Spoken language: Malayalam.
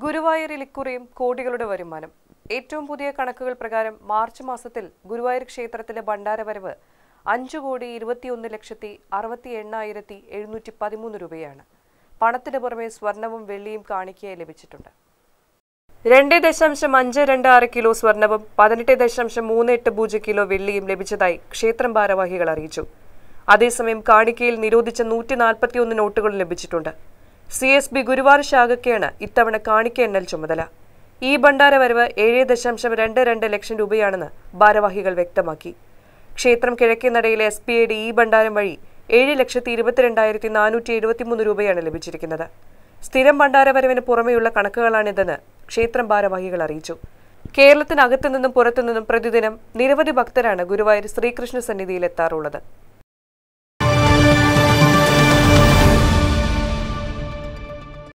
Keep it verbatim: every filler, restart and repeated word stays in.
ഗുരുവായൂരിൽ ഇക്കുറിയും കോടികളുടെ വരുമാനം. ഏറ്റവും പുതിയ കണക്കുകൾ പ്രകാരം മാർച്ച് മാസത്തിൽ ഗുരുവായൂർ ക്ഷേത്രത്തിലെ ഭണ്ഡാരവരവ് അഞ്ചു കോടി ഇരുപത്തിയൊന്ന് ലക്ഷത്തി അറുപത്തി എണ്ണായിരത്തി എഴുന്നൂറ്റി പതിമൂന്ന് രൂപയാണ്. പണത്തിന് പുറമെ സ്വർണവും വെള്ളിയും കാണിക്കയായി ലഭിച്ചിട്ടുണ്ട്. രണ്ട് ദശാംശം അഞ്ച് രണ്ട് ആറ് കിലോ സ്വർണവും പതിനെട്ട് ദശാംശം മൂന്ന് എട്ട് പൂജ്യം കിലോ വെള്ളിയും ലഭിച്ചതായി ക്ഷേത്രം ഭാരവാഹികൾ അറിയിച്ചു. അതേസമയം കാണിക്കയിൽ നിരോധിച്ച നൂറ്റി നാൽപ്പത്തി ഒന്ന് നോട്ടുകളും ലഭിച്ചിട്ടുണ്ട്. സി എസ് ബി ഗുരുവായൂർ ശാഖയ്ക്കാണ് ഇത്തവണ കാണിക്ക എണ്ണൽ ചുമതല. ഈ ഭണ്ഡാരവരവ് ഏഴ് ദശാംശം രണ്ട് രണ്ട് ലക്ഷം രൂപയാണെന്ന് ഭാരവാഹികൾ വ്യക്തമാക്കി. ക്ഷേത്രം കിഴക്കേ നടയിലെ എസ് പി ഐയുടെ ഈ ഭണ്ഡാരം വഴി ഏഴ് ലക്ഷത്തി ഇരുപത്തിരണ്ടായിരത്തി നാനൂറ്റി എഴുപത്തി മൂന്ന് രൂപയാണ് ലഭിച്ചിരിക്കുന്നത്. സ്ഥിരം ഭണ്ഡാരവരവിന് പുറമെയുള്ള കണക്കുകളാണിതെന്ന് ക്ഷേത്രം ഭാരവാഹികൾ അറിയിച്ചു. കേരളത്തിനകത്തു നിന്നും പുറത്തുനിന്നും പ്രതിദിനം നിരവധി ഭക്തരാണ് ഗുരുവായൂർ ശ്രീകൃഷ്ണ സന്നിധിയിൽ എത്താറുള്ളത്.